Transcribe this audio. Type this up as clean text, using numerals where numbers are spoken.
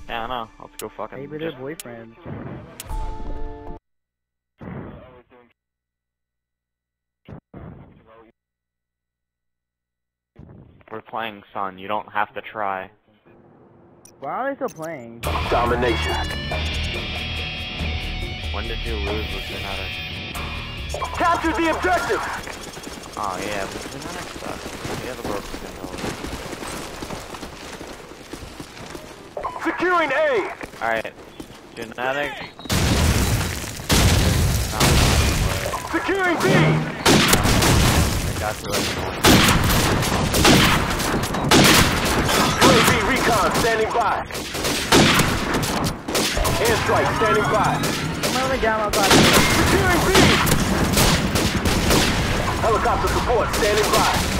Yeah, I know. Let's go fucking. Maybe they're boyfriends. We're playing, son. You don't have to try. Why are they still playing? Domination. When did you lose with Genetic? Capture the objective. Oh yeah, but Genetic sucks. The other broken controller. Securing A. Alright. Genetic. Securing B. I got to it. UAV recon standing by. Airstrike standing by. I'm only down outside. Securing B. Helicopter support standing by.